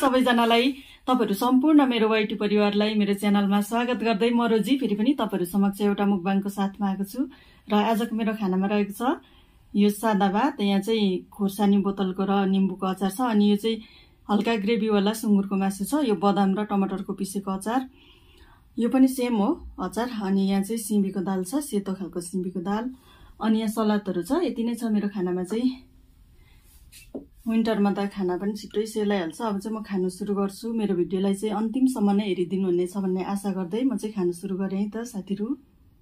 सबैजनालाई तपाईहरु सम्पूर्ण मेरो वाइटी परिवारलाई मेरो च्यानलमा स्वागत गर्दै म रोजी फेरि पनि तपाईहरु समक्ष एउटा मुकबाङको साथमा आएको छु र आजको मेरो खानामा रहेको छ यो सादा भात यहाँ चाहिँ खोर्सानी बोतलको र निम्बुको अचार छ अनि यो चाहिँ हल्का ग्रेभी वाला सुँगुरको मासु छ यो बदाम र टमाटरको पिसेको अचार यो पनि सेम हो अचार अनि यहाँ चाहिँ सिमीको दाल छ सेतो खालको सिमीको दाल अनि यहाँ सलादहरु छ यति नै छ मेरो खानामा चाहिँ विन्टरमा त खाना पनि छिट्टै सेलाइहाल्छ अब चाहिँ म खानु सुरु गर्छु मेरो भिडियोलाई चाहिँ अन्तिमसम्म नै हेरिदिनु हुनेछ भन्ने आशा गर्दै म चाहिँ खानु सुरु गरे है त साथीहरु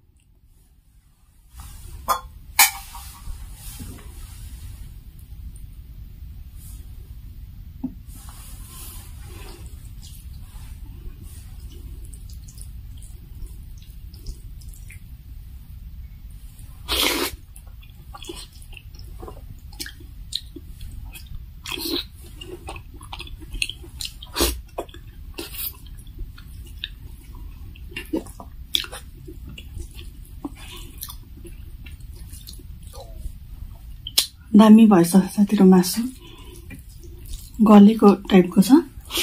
दामी भएछ साथीहरु मासु गलेको टाइपको छ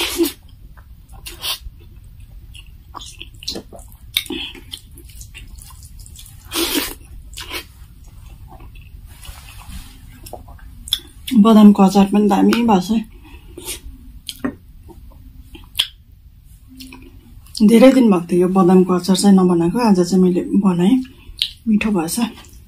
बदामको अचार पनि दामी भएछ धेरै दिन भएको थियो यो बदामको अचार चाहिँ नबनाएको आज चाहिँ मैले बनाएँ मिठो भएछ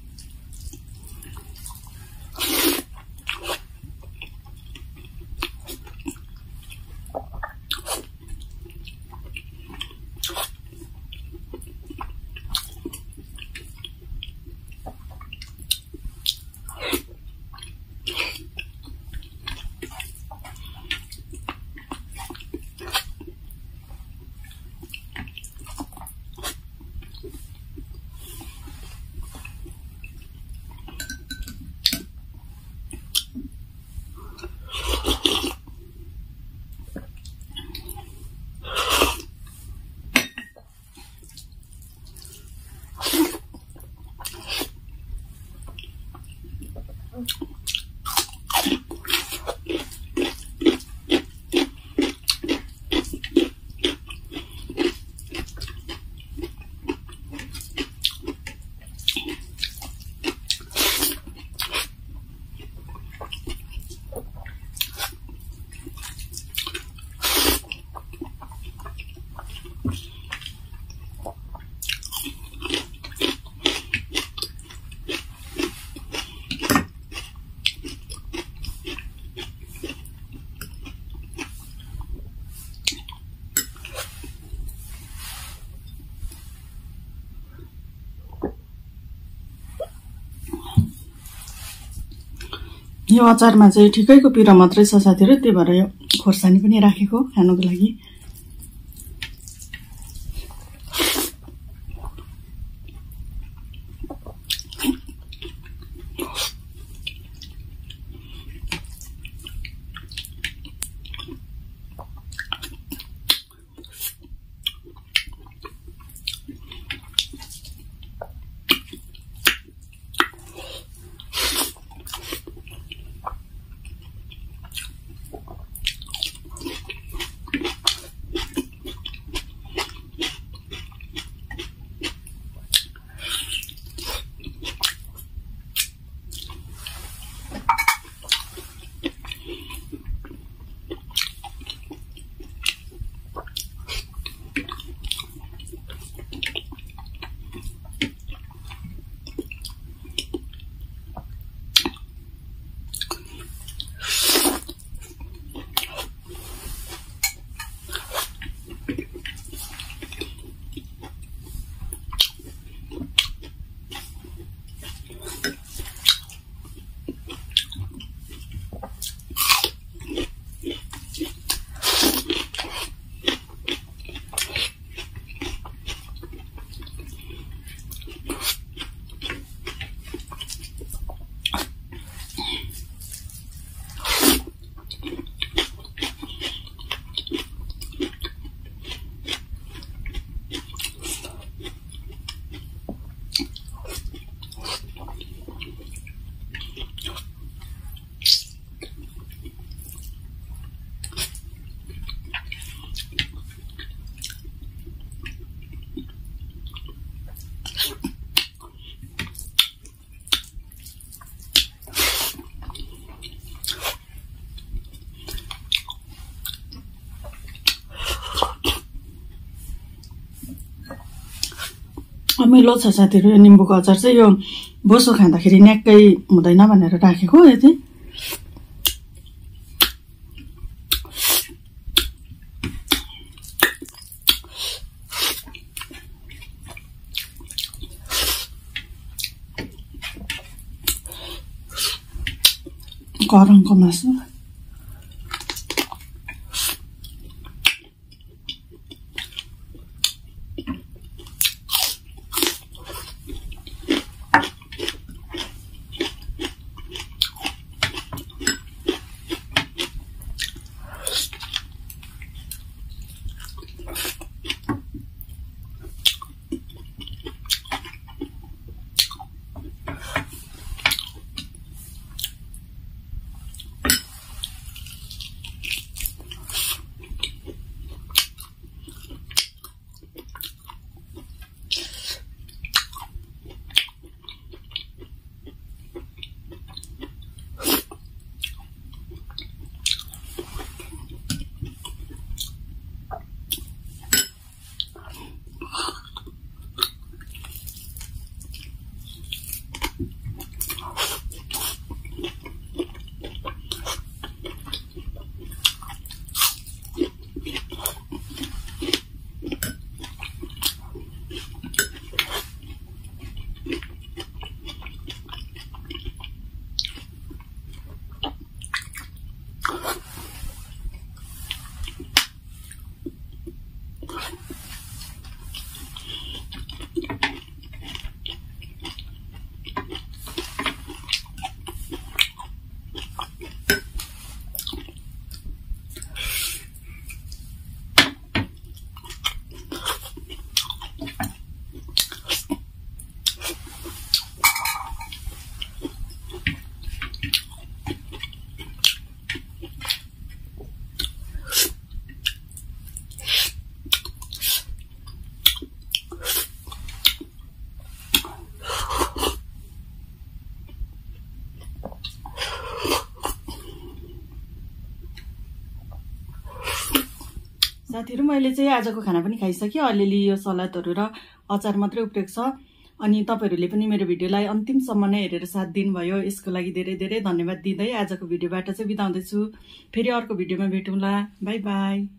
यो अचारमा चाहिँ ठिकैको पिरो मात्रै छ साथीहरु त्यही भएर यो खोर्सानी पनि राखेको खानको लागि मिलो छ साथीहरु। निम्बुको अचार चाहिँ यो बोसो खाँदाखेरि न्याक्कै हुँदैन भनेर राखेको। यो चाहिँ करङको मासु। साथीहरु मैले चाहिँ आजको खाना पनि खाइसकेँ। अलिअलि यो सलादहरु र अचार मात्रै उब्रेको छ। अनि तपाईहरुले पनि मेरो भिडियोलाई अन्तिमसम्म नै हेरेर साथ दिनुभयो। यसको लागि धेरै धेरै धन्यवाद दिँदै आजको भिडियोबाट चाहिँ बिदा हुँदैछु। फेरि अर्को भिडियोमा भेटौँला। Bye bye.